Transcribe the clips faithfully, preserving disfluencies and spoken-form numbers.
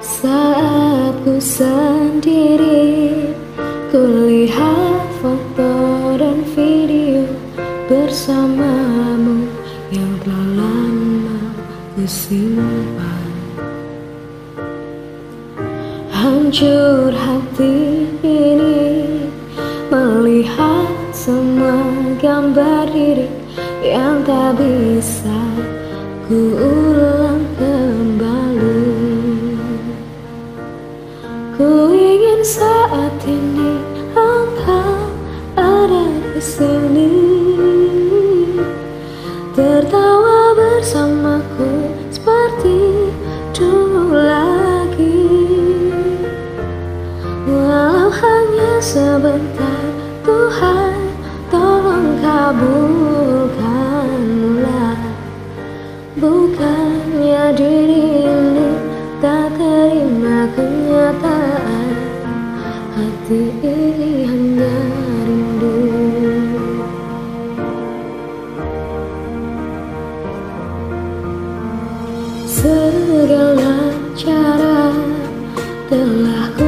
Saat ku sendiri, ku lihat foto dan video bersamamu yang telah lama ku simpan. Hancur hati ini melihat semua gambar diri yang tak bisa ku ulang kembali. Ku ingin saat ini engkau ada di sini, tertawa bersamaku seperti dulu lagi. Walau hanya sebentar, Tuhan tolong kabulkanlah. Bukannya diri ini tak terima kenyataan, hati ini hanya rindu. Segala cara telah ku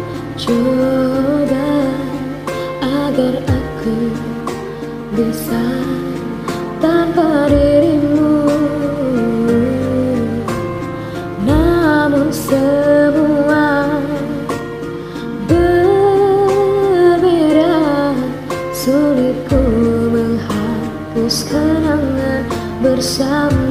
coba agar aku bisa tanpa dirimu, namun semua berbeda. Sulit ku menghapus kenangan bersama.